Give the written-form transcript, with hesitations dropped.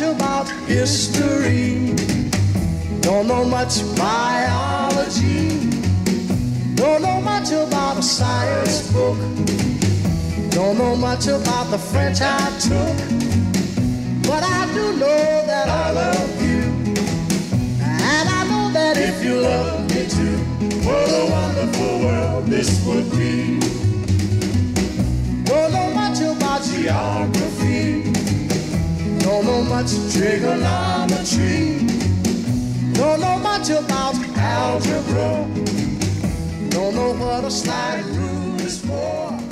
much about history. Don't know much biology. Don't know much about a science book. Don't know much about the French I took. But I do know that I love you. And I know that if you love me too, what a wonderful world this would be. Don't know much about geography. Don't know much trigonometry. Don't know much about algebra. Don't know what a slide rule is for.